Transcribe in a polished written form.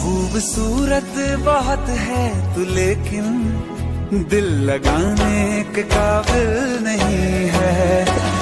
खूबसूरत बहुत है तू, लेकिन दिल लगाने के काबिल नहीं है।